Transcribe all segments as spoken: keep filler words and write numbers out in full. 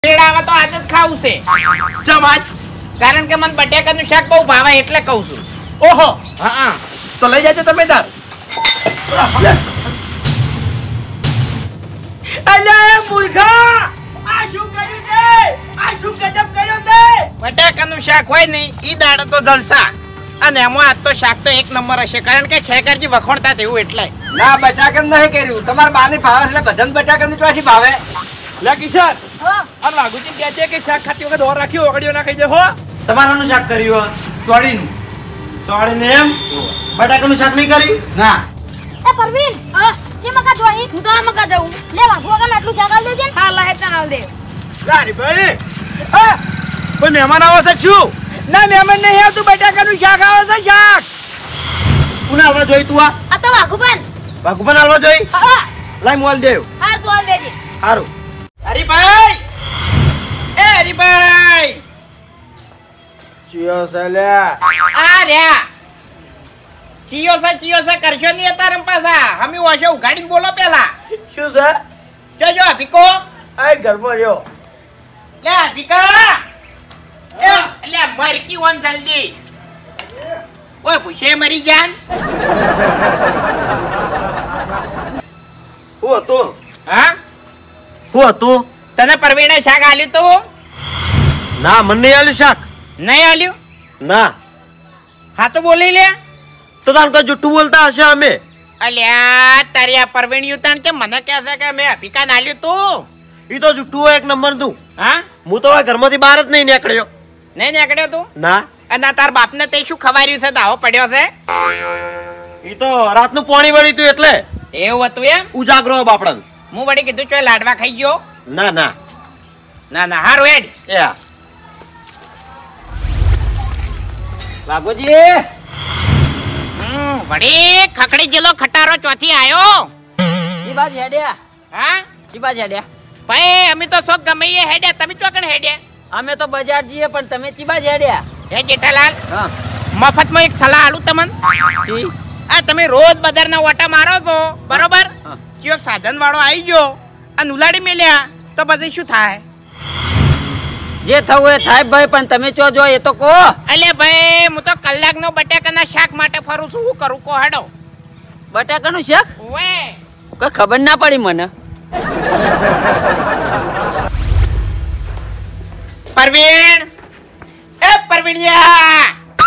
પેડાવા તો આજ જ ખાવું છે. ચમ આજ? કારણ કે મને બટેકાનું શાક બહુ ભાવે એટલે કહું છું. ઓહો હા તો લઈ જાજો તમે તાર. અલ્યા મૂર્ખા, આ શું કર્યું તે? આ શું ગજબ કર્યો તે? બટેકાનું શાક હોય ને ઈ દાડે તો જલસા, અને એમાં આજ તો શાક તો એક નંબર હશે, કારણ કે ખેકરજી વખોણતા તેવું એટલે. ના બટાકન નહીં કર્યું, તમારા બાને ભાવે એટલે બધાને બટાકન ચોથી ભાવે. લે કિશન, આ લાગુજી કહે છે કે શાક ખાતી વખત ઓર રાખ્યો ઓગળીઓ ના ખાઈ જાય હો. તમારાનું શાક કર્યું ચોળીનું. ચોળીને એમ બટાકાનું શાક નહીં કર્યું? ના. એ પરવીન, હા જે મકા જોઈ હું તો આ મકા દઉં. લે વાઘો વગર આટલું શાક આલ દેજે. હા લાહે તન આલ દે. લારી ભાઈ, હા કોઈ મહેમાન આવે છે શું? ના મહેમાન નહીં આવતું, બટાકાનું શાક આવે છે. શાક કોને આવવા જોઈ તું? આ આ તો વાઘુબન. ભગવાન આવવા જોઈ? હા લાઈ મોલ દેવ. હા તો આલ દેજે. સારું. હરીભાઈ, એ હરીભાઈ, ચિયો સલ્યા આ રહ્યા. ચિયો છે ચિયો છે કરશો નહીં તારમ પાછા. હમી ઓછો ઉઘાડીને બોલો પેલા. શું છે? જોજો ભીકો. આ ઘરમાં રહ્યો. લે ભીકા, એ લે મરકી વન જલ્દી. ઓય પૂછે મરી જાન. હું હતું? હા હું હતું? તને પરવીણે શાક આલ્યું તું? ના મને નહીં આલ્યું શાક. નહીં આલ્યું? ના. હા તો બોલી લે. તો તાન કોઈ જુઠ્ઠું બોલતા હશે અમે. અલ્યા તારી આ પરવીણ્યું તાણ કે મને કહે છે કે મેં અભિકા નાલ્યું તું. ઈ તો જુઠ્ઠું હોય એક નંબર તું. હા હું તો આ ઘરમાંથી બહાર જ નહીં નીકળ્યો. નહીં નીકળ્યો તું? ના. અને તાર બાપને તે શું ખવાર્યું છે? દાવો પડ્યો છે. ઈ તો રાતનું પાણી વળી તું એટલે એવું હતું એમ? ઉજાગરો બાપડા. હું વળી કીધું ચોય લાડવા ખાઈ ગયો. ના ના ના ના હારું હેડ. એ હા. લાગોજી, હમ વળી ખકડી જેલો ખટારો ચોથી આયો. જી બાજ હેડ્યા. હા જી બાજ હેડ્યા. ભાઈ અમે તો શોખ ગમે એ હેડ્યા, તમે ચોકણ હેડ્યા? અમે તો બજાર જઈએ પણ તમે ચી બાજ હેડ્યા? હે જેઠાલાલ, હા મફતમાં એક સલાહ આલું તમને. જી આ તમે રોજ બજારના ઓટા મારો છો બરોબર? હા. જો સાધન વાળો આવી ગયો અને ઉલાડી મેલ્યા તો પછી શું થાય? જે થવું એ થાય ભાઈ, પણ તમે ચો જો એ તો કહો. અલે ભાઈ હું તો કલાકનો બટાકાના શાક માટે ફરું છું, શું કરું કો હેડો. બટાકાનું શાક? ઓએ કોઈ ખબર ના પડી મને. પરવીણ, એ પરવીણિયા,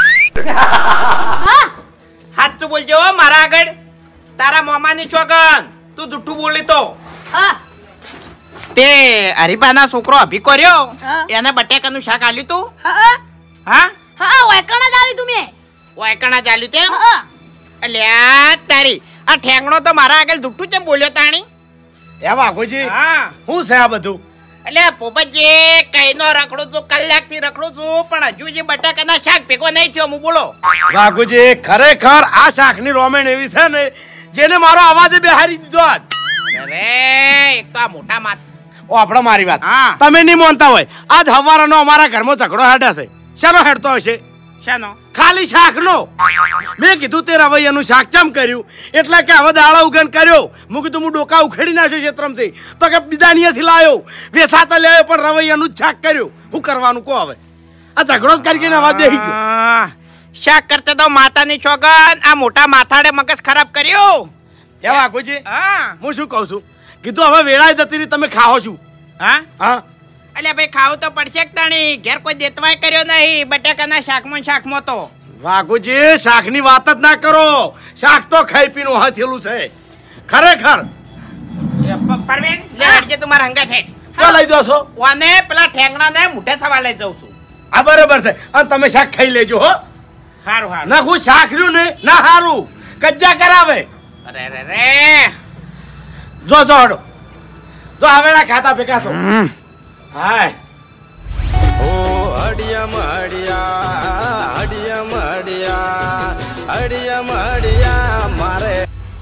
હા સાચું બોલજો હો મારા આગળ. તારા મોમાની છોકન તું જુઠ્ઠું બોલી તો. હા તે હરીબાના છોકરો અભિકો રહ્યો, હા. એને બટાકાનું શાક આલ્યું તું? હા હા હા વાયકણા જાલી તું મે. વાયકણા ચાલ્યું તેમ? હા અલ્યા તારી આ ઠેંગણો તો મારા આગળ જુઠ્ઠું કેમ બોલ્યો તાણી? એ વાઘોજી, હા શું છે આ બધું? અલ્યા પોપટજી કઈનો રખડું છું, કલાકથી રખડું છું, પણ હજુ જે બટાકાના શાક ભેગો નહીં થયો. હું બોલો વાઘોજી, ખરેખર આ શાકની રોમેણ એવી છે ને જેને મારો અવાજ બેહારી દીધો. આજ અરે એક તો આ મોટા માત. ઓ આપણો મારી વાત હા. તમે નહીં માનતા હોય, આજ હવારનો અમારા ઘરમાં ઝઘડો હેડે છે. શાનો હેડતો હશે? શાનો? ખાલી શાકનો. મેં કીધું તે રવૈયાનું શાક ચમ કર્યું, એટલે કે હવે દાડા ઉગન કર્યો. હું કીધું હું ડોકા ઉખેડી નાખ્યો ક્ષેત્રમથી, તો કે બીજાનીથી લાવ્યો વેસાતા લાવ્યો, પણ રવૈયાનું જ શાક કર્યું. શું કરવાનું કહો હવે? આ ઝઘડો જ કરીને અવાજ બેસી ગયો. આ, શાક કરતા તો માતાની છોકન આ મોટા માથાડે મગજ ખરાબ કર્યું. એ વાઘોજી, હા હું શું કહું છું, કીધું હવે વેળાય જતી રહી, તમે ખાઓ છું? હા હા અલ્યા ભાઈ ખાવું તો પડશે જ તાણી. ઘેર કોઈ દેતવાય કર્યો નહીં બટાકાના શાકમાં ને શાકમાં તો. વાઘોજી, શાકની વાત જ ના કરો. શાક તો ખાઈ પીનું હથેલું છે ખરેખર. પ- પરવીન લે હેડજે તું મારા હંગાથ હેડ. ક્યાં લઈ જાઓ છો? ઓને પેલા ઠેંગણાને મુઠે થવા લઈ જાઉં છું. આ બરોબર છે, અને તમે શાક ખાઈ લેજો હો. હારું હારું. ના હું શાક રહ્યું ને ના હારું કજ્જા કરાવે. અરે રે રે જો જો હડો જો હવેડા ખાતા ભેગા છો. હાય ઓ હડિયા મડિયા હડિયા મડિયા હડિયા મડિયા મારે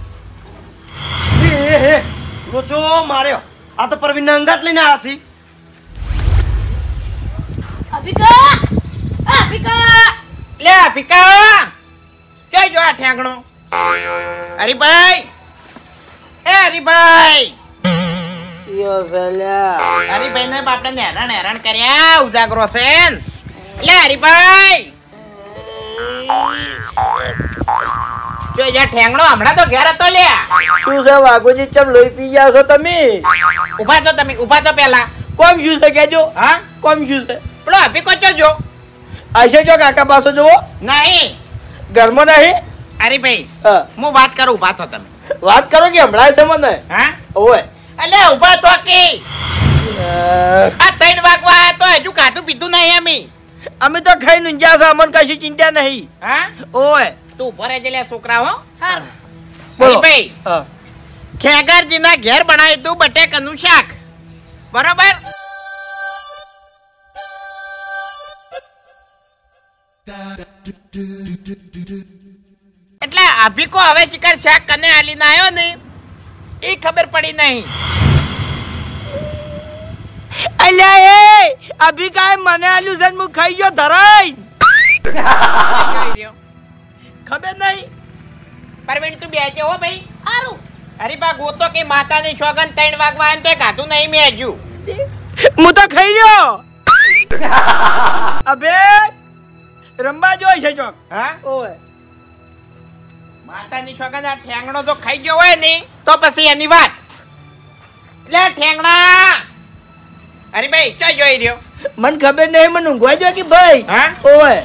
હે હે લોચો માર્યો. આ તો પરવીનના અંગાત લઈને આસી. અભિકા અભિકા લે ભીકા કે જો આ ઠેંગણો. હરીભાઈ, એ હરીભાઈ, હરીભાઈ ને બાપડે હેરાન હેરાન કર્યા ઉજાગરો છે લે હરીભાઈ જો યાર ઠેંગણો હમણાં તો ઘેર હતો લ્યા શું છે વાઘુજી ચમ લોહી પી જાવ છો તમે? ઉભા તો તમે ઉભા તો પેલા કોમ શું છે કેજો? હા કોમ શું છે? પેલો અભી કોચો જો આશે જો કાકા પાછો જોવો નહીં ઘરમાં નહીં. હરીભાઈ હા હું વાત કરું ઉભા તો તમે વાત કરો કે હમણાં છે મને. હા ઓય અલે ઉભા તો કે આ ત્રણ વાગવા તો હજુ ખાધું પીધું નહીં અમે અમે તો ખાઈ નુંજ્યા છે, અમને કશી ચિંતા નહીં. હા ઓય તું ઉભો રહેજે લે છોકરા હો બોલો. હરીભાઈ હા ખેગારજીના ઘેર બનાવ્યું તું બટેકાનું શાક બરોબર એટલે અભિકો હવે શિકાર શાક કને આલીને આવ્યો ને એ ખબર પડી નહીં અલ્યા એ અભી કાય મને આલ્યું છે હું ખાઈ ગયો ધરાઈ ખબર નહીં. પરવીણ તું બેજે હો ભાઈ હારું અરે બા ગોતો કે માતાની છોગન ત્રણ વાગવા આને તોય ગાતું નહીં મેં હજુ હું તો ખાઈ ગયો. અબે રંબા જોઈ છે ચોક. હા ઓય માતાની છોગન આ ઠેંગણો જો ખાઈ ગયો હોય ને તો પછી એની વાત લે ઠેંગણા અરે ભાઈ ચો જોઈ રહ્યો મને ખબર નહીં મને ઊંઘવા જો કે ભાઈ. હા ઓય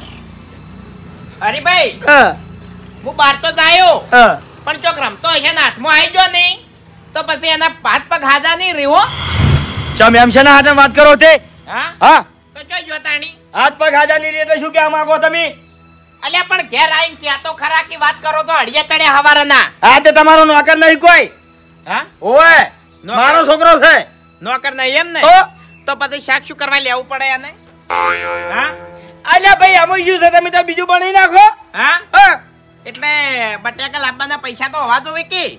અરે ભાઈ હા હું બહાર તો જાયો હા પણ ચોક રમતો હશે ને હાથમાં આવી ગયો નહીં તો પછી એના હાથ પગ હાજા નહીં રહ્યો ચમ એમ છે ને હાથે વાત કરો તે. હા હા તો ચો જો તાણી હાથ પગ હાજા નહીં રહે એટલે શું કહેવા માંગો તમે? અલ્યા પણ ઘેર આવીને ત્યાં તો ખરા કે વાત કરો તો અડિયા ચડ્યા હવારના હા તે તમારો નોકર નહીં કોઈ. હા ઓય નોકર? મારો છોકરો છે. નોકર નહીં એમ ને તો તો પછી શાક શું કરવા લેવું પડે એને હા અલ્યા ભાઈ આમાં શું છે તમે તો બીજું બનાવી નાખો. હા હા એટલે બટાકા લાવવાના પૈસા તો હોવા જોવે કે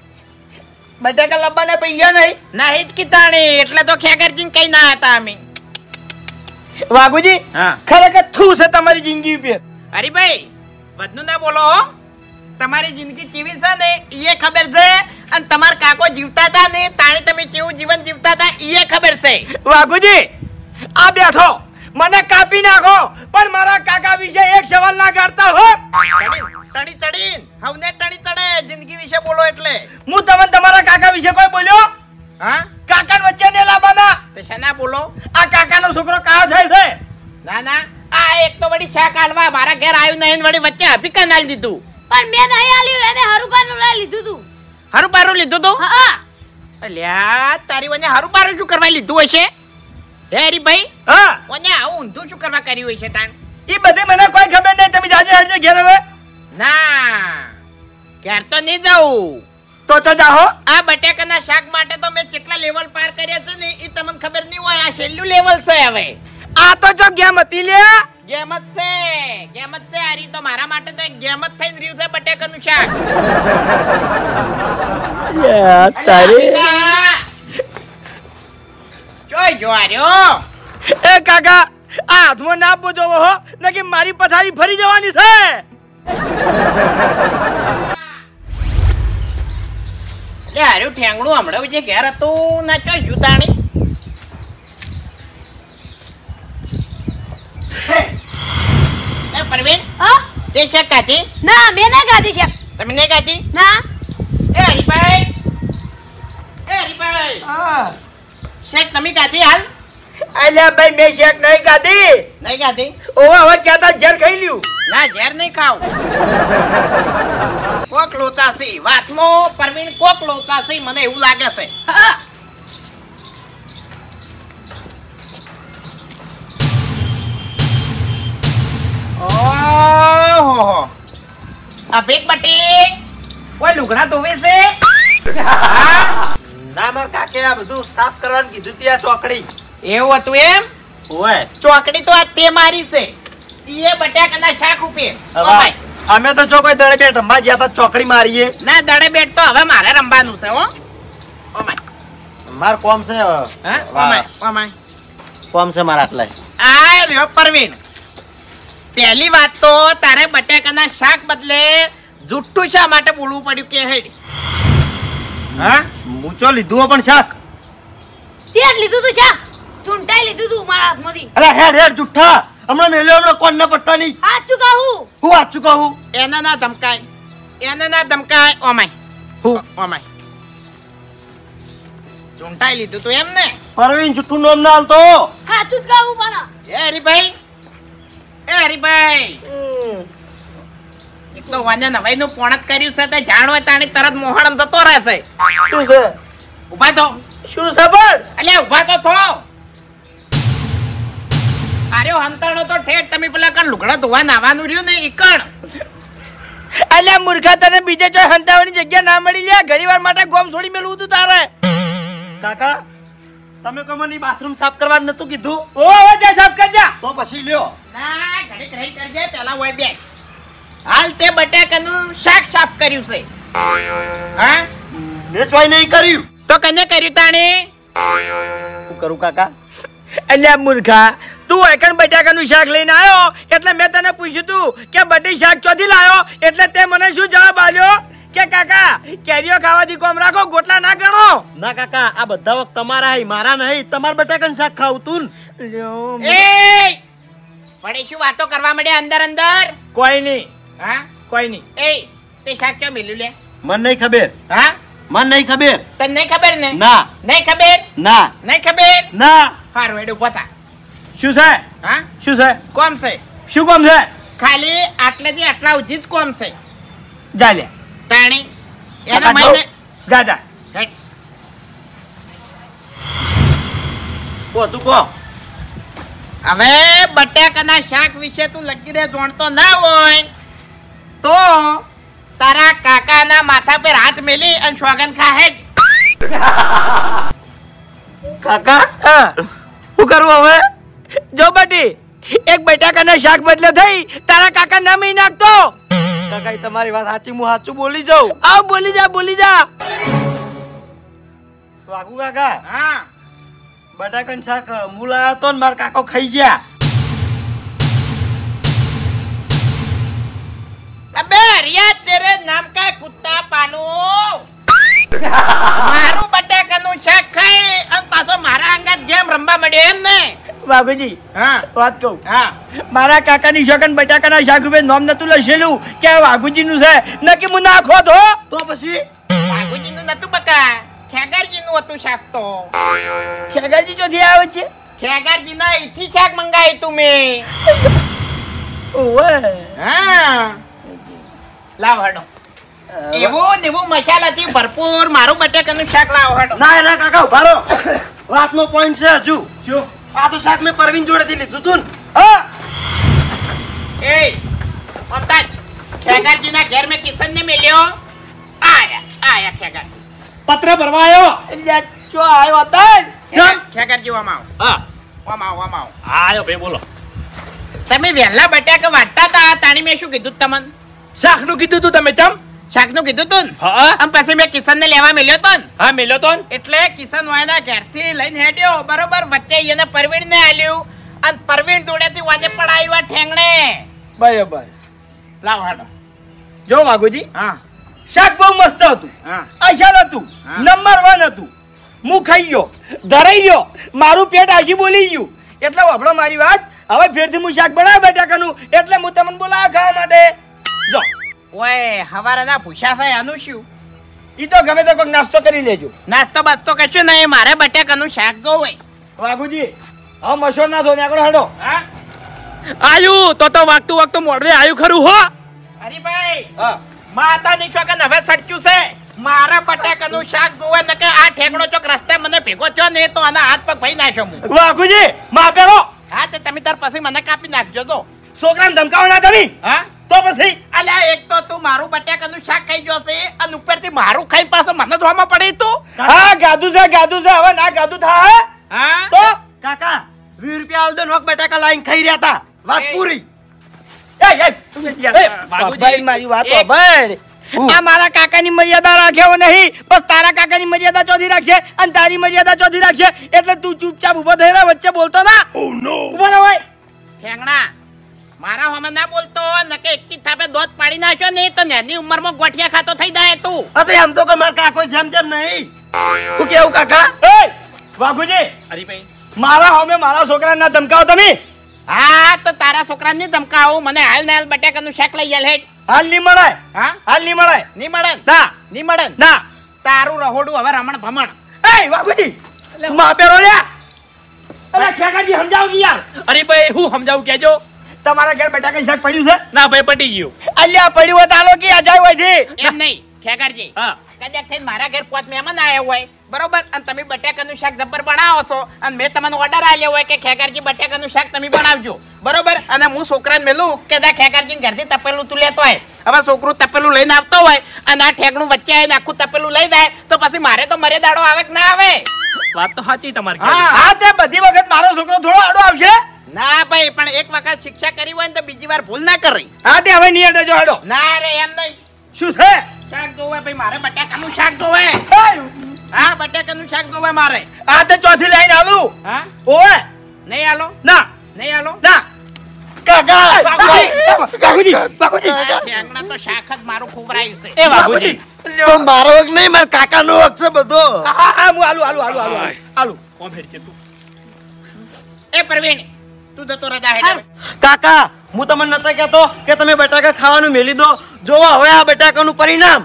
બટાકા લાવવાના પૈસા નહીં. નહીં જ કીધાણી એટલે તો ખેગરજીને કઈ ના હતા અમે વાઘુજી હા ખરેખર થૂ છે તમારી જિંદગી ઉપર. અરે ભાઈ વધુ ના બોલો હો. તમારી જિંદગી કેવી છે ને એ ખબર છે અને તમાર કાકો જીવતા હતા ને તાણે તમે કેવું જીવન જીવતા હતા એ ખબર છે વાઘુજી આ બેઠો મને કાપી નાખો પણ મારા કાકા વિશે એક સવાલ ના કરતા હો. ટણી ટણી હવને ટણી ટડે જિંદગી વિશે બોલો એટલે હું તમને તમારા કાકા વિશે કોઈ બોલ્યો? હા કાકા વચ્ચે ને લાવવાના. તો શેના બોલો આ કાકાનો છોકરો કાયો થાય છે. ના ના આ એક તો વળી શાક હાલવા મારા ઘેર આવ્યું નહીં વળી વચ્ચે અભિકા નાલ દીધું પણ મેં નહીં આલ્યું એને હરુબાનું લઈ લીધું તું. હારું પારું લીધું તું હા અલ્યા તારી વને હારું પારું શું કરવા લીધું હશે હે હરી ભાઈ હા વને આવું ઊંધું શું કરવા કર્યું હશે તાણ ઈ બધી મને કોઈ ખબર નહીં. તમે જાજે હરજે ઘેર હવે. ના ઘેર તો નહીં જાઉં તો તો જાહો. આ બટાકાના શાક માટે તો મેં કેટલા લેવલ પાર કર્યા છે ને એ તમને ખબર નહીં હોય આ છેલ્લું લેવલ છે હવે આ તો જો ગેમ હતી લે. ગેમ જ છે ગેમ જ છે આરી તો મારા માટે તો એક ગેમ જ થઈને રહ્યું છે બટાકાનું શાક તારી જોઈ જો આર્યો એ કાકા આ હાથમાં ના બોજો હો નકી મારી પથારી ફરી જવાની છે. લે આર્યું ઠેંગણું હમણાં જે ઘેર હતું ના ચો જુતાણી એ પરવીન હા તે શાક કાઢી ના મેં નહીં ખાધી છે તમે નહીં કાઢી ના એ હરીભાઈ એ હરીભાઈ હા શેક તમે કાઢી હાલ અલ્યા ભાઈ મેં શેક નહીં ખાધી. નહીં કાઢી ઓવે હવે કહેતા ઝેર ખાઈ લ્યું. ના ઝેર નહીં ખાવ કોક લોચાસી વાતમાં પરવીન કોક લોચાસી મને એવું લાગે છે હા ઓહો આ ભેગ બટી કોઈ લુગડા ધોવે છે ના માર કાકે આ બધું સાફ કરવાનું કીધું ત્યાં ચોકડી. એવું હતું એમ ઓય ચોકડી તો આ તે મારી છે ઈએ બટાકાના શાક ઉપે ઓ ભાઈ અમે તો જો કોઈ દડે બેટ રમવા ગયા તા ચોકડી મારીએ. ના દડે બેટ તો હવે મારે રમવાનું છે હો ઓ માય માર કોમ છે. હા ઓ માય ઓ માય કોમ છે મારા આટલે. આ લ્યો પરવીન પહેલી વાત તો તારે બટાકાના શાક બદલે જુઠ્ઠું શા માટે બોલવું પડ્યું કે હેડ હા મૂચો લીધું પણ શાક તે જ લીધું તું શાક ચૂંટાઈ લીધું તું મારા હાથમાંથી અરે હેડ હેડ જુઠ્ઠા હમણાં મેલ્યો હમણાં કોણ ના પટ્ટાની સાચું કહું હું સાચું કહું એને ના ધમકાય એને ના ધમકાય ઓમાય હું ઓમાય ચૂંટાઈ લીધું તું એમ ને પરવીન જુઠ્ઠું નામ ના હાલતો સાચું જ કહું પણ એ હરીભાઈ એ હરીભાઈ એક તો વાને નવાઈ નું પોણત કર્યું છે તે જાણો તાણી તરત મોહણમ જતો રહેશે શું છે ઉભા થો શું છે પણ અલે ઉભા તો થો આર્યો હંતાણો તો ઠેઠ તમે પેલા કણ લુગડા ધોવા નાવાનું રહ્યું ને ઈકણ અલ્યા મૂર્ખા તને બીજે ચોય હંતાવાની જગ્યા ના મળી લે ઘણીવાર માટે ગોમ છોડી મેલું તું તારે કાકા તમે કોઈ મને બાથરૂમ સાફ કરવા નતું કીધું ઓ હવે જા સાફ કર જા તો પછી લ્યો ના ઘડીક રહી કરજે પેલા હોય બે હાલ તે બટાકાનું શાક સાફ કર્યું છે હા મેં ચોય નહીં કર્યું તો કને કર્યું તાણે શું કરું કાકા અલ્યા મૂર્ખા તું એકણ બટાકાનું શાક લઈને આવ્યો એટલે મેં તને પૂછ્યું તું કે બટી શાક ચોથી લાવ્યો એટલે તે મને શું જવાબ આલ્યો કે કાકા કેરીઓ ખાવાથી કોમ રાખો ગોટલા ના ગણો ના કાકા આ બધા વખત તમારા હઈ મારા નહીં તમાર બટાકાનું શાક ખાવું તું એ પડે શું વાતો કરવા મળે અંદર અંદર કોઈ નહીં હા કોઈ નહીં એ તે શાક ક્યાં મેલ્યું લે મન નહીં ખબર હા મન નહીં ખબર તને નહીં ખબર ને ના નહીં ખબર ના નહીં ખબર ના હારું એડું પોતા શું છે હા શું છે કોમ છે શું કોમ છે ખાલી આટલેથી આટલા સુધી જ કોમ છે જા લે તાણી એના મહિને જા જા હેટ. કો તું કો હવે બટાકાના શાક વિશે તું લગી દે જાણતો ના હોય તો તારા કાકાના માથા પર હાથ મેલી અને સ્વાગન ખા હેડ કાકા હા શું કરું હવે જો બટી એક બટાકાના શાક બદલે થઈ તારા કાકા નામ ઈ નાખતો કાકા તમારી વાત સાચી હું સાચું બોલી જાઉં આવ બોલી જા બોલી જા વાગુ કાકા હા બટાકાનું શાક મુલા હતો ને મારા કાકો ખાઈ ગયા અબે રિયા તેરે નામ કા કુત્તા પાલો મારું બટાકાનું શાક ખાઈ અને પાછો મારા અંગાત ગેમ રમવા મળ્યો એમ ને વાઘુજી હા વાત કહું હા મારા કાકાની શકન બટાકાના શાક ઉપર નામ નતું લખેલું કે વાઘુજી નું છે નકી હું નાખો તો તો પછી વાઘુજી નું નતું બકા ખેગારજી નું હતું શાક તો ખેગાજી ચોથી આવે છે ખેગારજી ના અહીંથી શાક મંગાવી તું મેં ઓવે હા લાવ હડો એવું દેવું મસાલાથી ભરપૂર મારું બટાકાનું શાક લાવ હડો ના ના કાકા ઉભા રહો વાતનો પોઈન્ટ છે હજુ શું આ તો શાક મેં પરવીન જોડેથી લીધું તું હા એ મમતાજ ખેગારજી ના ઘેર મેં કિશન ને મેલ્યો આયા આયા ખેગારજી પત્ર ભરવા આવ્યો એટલે જો આવ્યો હતા ખેગાર- ખેગારજી વામ આવો હા વામ આવો વામ આવો આયો ભાઈ બોલો તમે વહેલા બટાકા વાટતા હતા તાણી મેં શું કીધું તમને શાક નું કીધું તું તમે ચમ શાકનું કીધું તું ને? હા આમ પછી મેં કિશન ને લેવા મેલ્યો તો ને હા મેલ્યો તો એટલે કિશન વાયના ઘેરથી લઈને હેડ્યો બરોબર વચ્ચે એને પરવીણ ને આલ્યું અને પરવીણ જોડેથી વાજે પડાયું આ ઠેંગણે બરાબર લાવ હાડો જો વાઘુજી હા શાક બહુ મસ્ત હતું હા અસલ હતું હા. નંબર વન હતું હું ખાઈ ગયો ધરાઈ ગયો મારું પેટ આશી બોલી ગયું એટલે વાપરો મારી વાત હવે ફેરથી હું શાક બનાવ બટાકાનું એટલે હું તમને બોલાવ ખાવા માટે જો ઓય હવારે ના પૂછ્યા છે આનું શું ઈ તો ગમે તો કોઈક નાસ્તો કરી લેજો નાસ્તો બાસ્તો કશું નહીં મારે બટાકાનું શાક જોવે વાઘુજી હવે મશોર ના થો આગળ હાડો હા આયુ તો તો વાગતું વાગતું મોડવે આયુ ખરું હો હરીભાઈ હા માતાની છોકન હવે સટક્યું છે મારા બટાકાનું શાક જોવે ને કે આ ઠેકણો ચોક રસ્તે મને ભેગો થયો ને તો આના હાથ પગ ભાઈ નાખ્યો હું વાઘુજી માફેરો હા તે તમે તાર પછી મને કાપી નાખજો તો છોકરાને ધમકાવો ના તમે હા તો પછી અલ્યા એક તો તું મારું બટાકાનું શાક ખાઈ ગયો છે અને ઉપરથી મારું ખાઈ પાછો મને ધોવામાં પડી તું હા ગાધું છે ગાધું છે હવે ના ગાધું થાય હા તો કાકા વીસ રૂપિયા આલ દો નોક બટાકા લાઈન ખાઈ રહ્યા હતા વાત એ. પૂરી એ એ બાબુજી મારી વાત એક- સાંભળ. આ મારા કાકાની મર્યાદા રાખ્યો નહીં બસ તારા કાકાની મર્યાદા ચોધી રાખશે અને તારી મર્યાદા ચોધી રાખશે એટલે તું ચૂપચાપ ઉભો થઈ રહે વચ્ચે બોલતો ના ઉભો રહે હોય ઠેંગણા મારા હોમે ના બોલતો નકે એકથી થાપે દોત પાડી નાખ્યો ને તો નાની ઉંમરમાં ગોઠિયા ખાતો થઈ જાય તું અતે આમ તો કોઈ માર કાકો જેમ તેમ નહીં તું કેવું કાકા એ વાઘુજી હરીભાઈ મારા હોમે મારા છોકરાને ના ધમકાવો તમે. હા તો તારા છોકરાને ધમકાવું મને હાલ ને હાલ બટાકાનું શાક લઈ આલ હેડ. હાલ નહીં મળે. હા હાલ નહીં મળે. નહીં મળે ને? ના નહીં મળે ને? ના. તારું રહોડું હવે રમણ ભમણ. એ વાઘુજી માપેરો લ્યા. અરે ખેકાજી સમજાવો કે યાર. અરે ભાઈ હું સમજાવું કેજો. તમારા ઘર બટાકા શાક પડ્યું છે? ના ભાઈ પટી ગયું. અલ્યા પડ્યું હોય તાલો કે આ જાય હોય છે. એમ નહીં ખેગારજી હા કદાચ થઈને મારા ઘેર પાંચ મહેમાન આવ્યા હોય બરોબર અને તમે બટાકાનું શાક જબ્બર બનાવો છો અને મેં તમને ઓર્ડર આલ્યો હોય કે ખેગારજી બટાકાનું શાક તમે બનાવજો બરોબર અને હું છોકરાને મેલું કે દા ખેગારજી ઘરથી તપેલું તું લેતો હોય હવે છોકરું તપેલું લઈને આવતો હોય અને આ ઠેકણું વચ્ચે આવીને આખું તપેલું લઈ જાય તો પછી મારે તો મરે દાડો આવે કે ના આવે. વાત તો સાચી તમારી. હા. હા તે બધી વખત મારો છોકરો થોડો આડો આવશે. ના ભાઈ પણ એક વખત શિક્ષા કરી હોય ને તો બીજી વાર ભૂલ ના કરી. હા તે હવે નહીં અડજો આડો. ના રે એમ નહીં શું છે? શાક જોવે ભાઈ મારે બટાકાનું શાક જોવે. એ, હા બટાકાનું શાક જોવે મારે. આ તે ચોથી લાઈન આલું. હા ઓએ નહીં આલો ના નહીં આલો ના કાકા કાકુજી કાકુજી આ ઠેકણા તો શાક જ મારું ખોબરાયું છે. એ બાબુજી પણ મારો હક નહીં મારા કાકાનો હક છે બધો. હા હા હું આલુ આલુ આલુ આલુ આલુ કોમ હેડ છે તું. એ પ્રવીણ તું જતો રજા હેઠળ. કાકા હું તમને નતો કહેતો કે તમે બટાકા ખાવાનું મેલી દો. જોવો હવે આ બટાકાનું પરિણામ.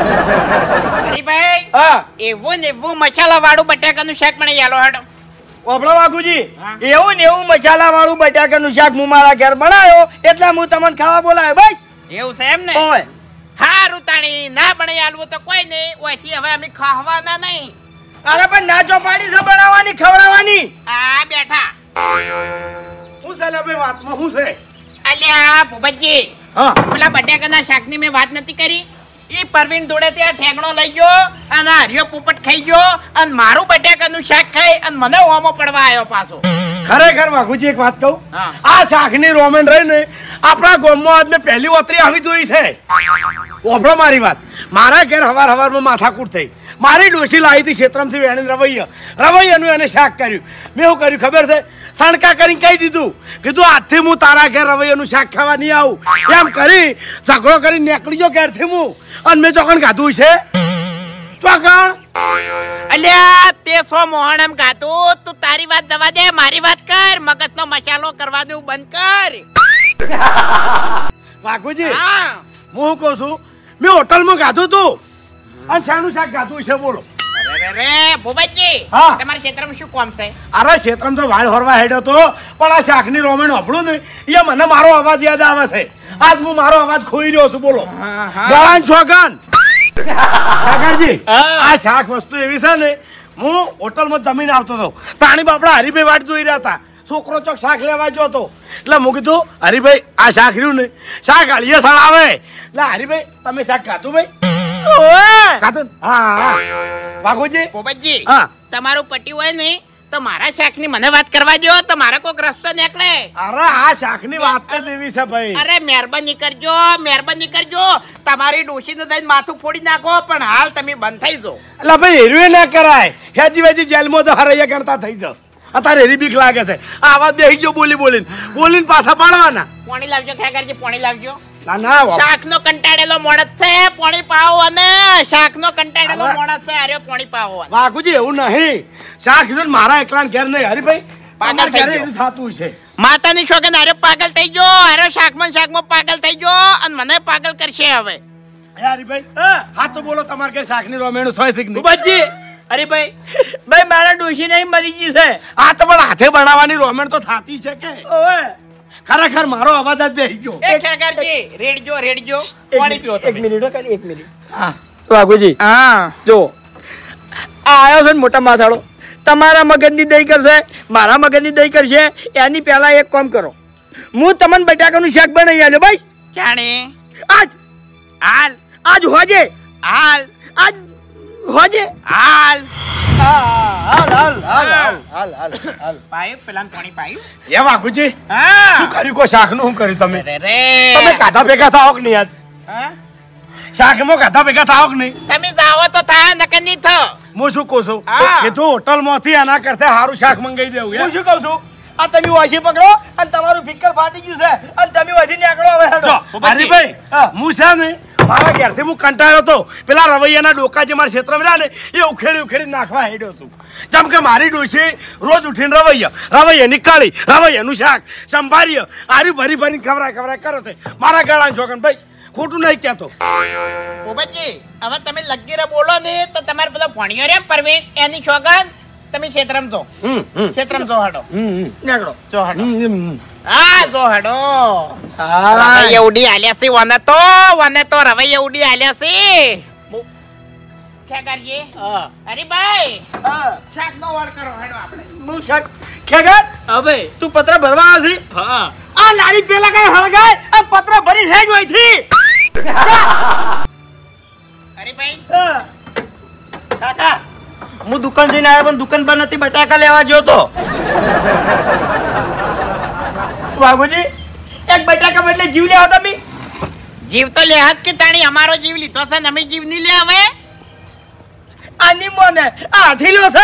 હરીભાઈ હા એવું ને એવું મસાલા વાળું બટાકાનું શાક મને યાલો હેડો. ઓબળો વાઘુજી હા. એવું ને એવું મસાલા વાળું બટાકાનું શાક હું મારા ઘેર બનાવ્યો એટલે હું તમને ખાવા બોલાવ્યો બસ. એવું છે એમ ને? ઓય હારું તાણી ના બને આલવું તો કોઈ નહીં ઓયથી હવે અમે ખાવાના નહીં. અરે પણ ના ચોપાડી છે બનાવવાની ખવડાવવાની. આ બેઠા હું છે લે ભાઈ વાતમાં હું છે? અલ્યા ભૂપતજી હા પેલા બટાકાના શાકની મેં વાત નથી કરી ઈ પરવીન જોડે ત્યાં ઠેંગણો લઈ ગયો અને હરિયો પોપટ ખાઈ ગયો અને મારું બટાકાનું શાક ખાઈ અને મને ઓમો પડવા આવ્યો પાછો. ખરેખર વાઘુજી એક વાત કહું હા. આ શાકની રોમેન રહી ને આપણા ગામમાં આજ મેં પહેલી ઓતરી આવી જોઈ છે. ઓભળો મારી વાત મારા ઘેર હવાર હવારમાં માથાકૂટ થઈ મારી ડોશી લાવી હતી ક્ષેત્રમથી વેણીને રવૈયા રવૈયાનું એને શાક કર્યું મેં શું કર્યું ખબર છે સણકા કરીને કહી દીધું કીધું આજથી હું તારા ઘેર રવૈયાનું શાક ખાવા નહીં આવું એમ કરી ઝઘડો કરીને નીકળી ગયો ઘેરથી હું અને મેં ચોકણ ખાધું છે ચોકણ. અલ્યા તે સો મોહન એમ ગાતું તું તારી વાત જવા દે મારી વાત કર મગજનો મસાલો કરવા દેવું બંધ કર. વાઘુજી હા હું શું કહું છું મેં હોટલમાં ખાધું તું અને શાનું શાક ખાધું છે બોલો. અરે ભૂપતજી હા. તમારા ક્ષેત્રમાં શું કોમ છે? અરે ક્ષેત્રમાં તો વાળ હોરવા હેડ્યો તો પણ આ શાકની રોમેણ હોભળું ને એ મને મારો અવાજ યાદ આવે છે. આજ હું મારો અવાજ ખોઈ રહ્યો છું બોલો. ગળાન છોકન કાકાજી આ શાક વસ્તુ એવી છે ને હું હોટલમાં જમીને આવતો હતો તાણી બાપડા હરીભાઈ વાટ જોઈ રહ્યા હતા છોકરો ચોક શાક લેવા ગયો હતો એટલે હું કીધું હરીભાઈ આ શાક રહ્યું ને શાક હળીએ સળ આવે એટલે હરીભાઈ તમે શાક ખાધું ભાઈ? ઓય ખાધું ને? હા હા વાઘુજી ભૂપતજી હા તમારું પટી હોય ને તો મારા શાકની મને વાત કરવા દો તો મારે કોઈક રસ્તો નીકળે. અરે આ શાકની વાત જ એવી છે ભાઈ. અરે મહેરબાની કરજો મહેરબાની કરજો તમારી ડોશીનું દઈને માથું ફોડી નાખો પણ હાલ તમે બંધ થઈ જાઓ. એટલે ભાઈ હેરવે ના કરાય હેજી વેજી જેલમાં તો હરૈયા ગણતા થઈ જશે અત્યારે હેરી બીક લાગે છે આ આવાજ બેસી ગયો બોલી બોલીને બોલીને પાછા પાડવાના. પોણી લાવજો ખેગારજી પોણી લાવજો. ના ના શાકનો કંટાળેલો મોણસ છે પોણી પાવો અને શાકનો કંટાળેલો હવે- મોણસ છે અરે પોણી પાવો અને. વાઘુજી એવું નહીં શાક કીધું ને મારા એકલા ઘેર નહીં હરીભાઈ પાગલ અમારા થઈ ઘરે ગયો. એવું થતું છે. માતાની શોખન અરે પાગલ થઈ ગયો અરે શાકમાં શાકમાં પાગલ થઈ ગયો અને મને પાગલ કરશે હવે. હે હરીભાઈ હા તો બોલો તમારે ઘેર શાકની રોમેણું થાય છે કે નહીં? ભૂપતજી અરે ભાઈ ભાઈ મારા ડોશી નહીં મરી ગઈ છે. આ તો પણ હાથે બનાવવાની રોમેણ તો થાતી છે કે ઓય ખરેખર મારો અવાજ જ બેસી ગયો. એ ખેગારજી રેડજો રેડજો. પાણી પીવો એક તમે. મિનિટ હો, ખાલી એક મિનિટ. વાઘુજી હા જો આ આવ્યો છે ને મોટા માથાળો તમારા મગજની દહીં કરશે મારા મગજની દહીં કરશે એની પહેલા એક કામ કરો હું તમને બટાકાનું શાક બનાવી આલ્યો ભાઈ જાણે આજ હાલ આજ હોજે હાલ આજ હોજે હાલ હાલ હાલ હાલ હાલ હાલ હાલ હાલ પાયું પેલા પાણી પાયું. એ વાઘુજી હા શું કર્યું કો શાકનું શું કર્યું તમે અરે રે તમે કાઢા ભેગા થાઓ કે નહીં આજ હા? શાકમાં કાઢા ભેગા થાઓ કે નહીં? તમે જાઓ તો થાય નકર નહીં થો. હું શું કહું છું હા. કે તું હોટલ માંથી આના કરતા સારું શાક મંગાવી દેવું હું એમ? શું કહું છું આ તમે વાસી પકડો અને તમારું ફિક્કર ફાટી ગયું છે અને તમે વધી નીકળો હવે હેડો. હરીભાઈ હા. હું છે ને મારા ઘેરથી હું કંટાળ્યો હતો પેલા રવૈયાના ડોકા જે મારા ક્ષેત્રમાં રહ્યા ને એ ઉખેડી ઉખેડી નાખવા હેડ્યો હતું. જેમ કે મારી ડોશી રોજ ઉઠીને રવૈયા રવૈયાની કાળી રવૈયાનું શાક સંભાળીએ આરી ભરી ભરી ખવરાય ખવરાય કરે છે મારા ગળાને છોકન ભાઈ ખોટું નહીં કહેતો. ભૂપતજી હવે તમે લગીરે બોલો ને તો તમારે પેલો ભણ્યો રે પરવીન એની છોકન તમે ક્ષેત્રમ જો ક્ષેત્રમ જો હડો નીકળો જો હડો હા જો હડો હા રવૈયા ઉડી આલ્યા છે વને તો વને તો રવૈયા ઉડી આલ્યા છે ખેગારજી હા અરે ભાઈ હા શાક નો વાળ કરો હેડો આપણે હું શાક ખેગર હા ભાઈ તું પત્ર ભરવા આવશે હા આ લારી પેલા કઈ હળગાય આ પત્ર ભરી હેડ હોયથી અરે ભાઈ કાકા હું દુકાન જઈને આવ્યો પણ દુકાન પર નથી બટાકા લેવા ગયો તો બાબુજી એક બટાકા બદલે જીવ લેવા તમે જીવ તો લે હાથ કે તાણી અમારો જીવ લીધો છે ને અમે જીવ નહીં લે હવે આની મોને આ ઢીલો છે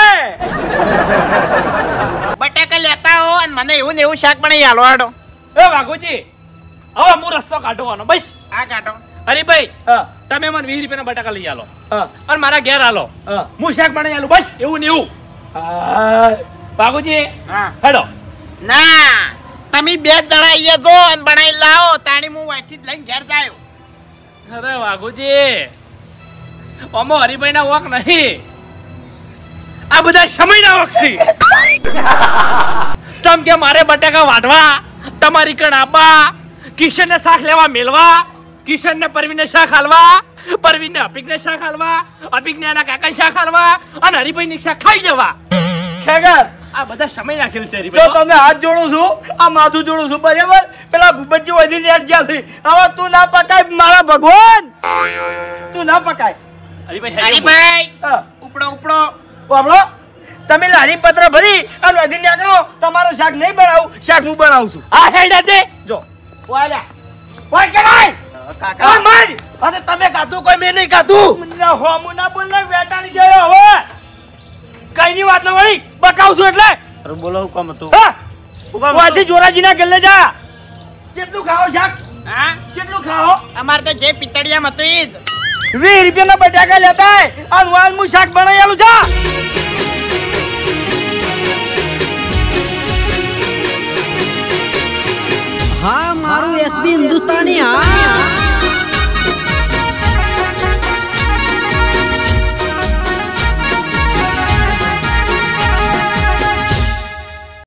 બટાકા લેતા હો અને મને એવું ને એવું શાક બનાવી હાલો હાડો એ વાઘુજી હવે હું રસ્તો કાઢવાનો બસ આ કાઢો અરે ભાઈ હા તમે મને વીસ રૂપિયાના બટાકા લઈ આલો હા અને મારા ઘેર આલો હા હું શાક બનાવી આલું બસ એવું ને એવું હા વાઘુજી હા હેડો ના તમે બે જણા અહીંયા જો અને બનાવી લાવો તાણી હું અહીંથી જ લઈને ઘેર જાયો અરે વાઘુજી ઓમો હરિભાઈ ના વોક નહીં આ બધા સમય ના વોક છે તમ કે મારે બટાકા વાઢવા તમારી કણ આબા કિશન ને શાક લેવા મેલવા કિશન ને પરવીન ને શાક હાલવા પરવીન ને અપિક ને શાક હાલવા અપિક ને એના કાકા શાક હાલવા અને હરિભાઈ ને શાક ખાઈ જવા ખેગર આ બધા સમય નાખેલ છે તો હરિભાઈ તમે હાથ જોડું છું આ માથું જોડું છું બરાબર પેલા ભૂપતજી વધી લેટ ગયા છે હવે તું ના પકાય મારા ભગવાન તું ના પકાય હરિભાઈ અરે હેડો. ભાઈ હા ઉપડો ઉપડો વાપરો તમે લારી પત્ર ભરી અને વધી નીકળો તમારું શાક નહીં બનાવું શાક હું બનાવું છું આ હેડા દે જો વાલ્યા વાય કરાય કાકા આ માર અરે તમે કાધું કોઈ મેં નહીં કાધું મને હોમું ના બોલ ને વેટાણી ગયો હવે કઈ ની વાત ન વળી બકાવ છું એટલે અરે બોલો હું કામ હતું હા હું કામ વાથી જોરાજીના ગલ્લે જા કેટલું ખાઓ શાક હા કેટલું ખાઓ અમારે તો જે પિતળિયામાં હતું ઈ જ વીસ રૂપિયાના બટાકા લેતા અને વાન હું શાક બનાવી આલું જા હા મારું એસબી હિન્દુસ્તાની હા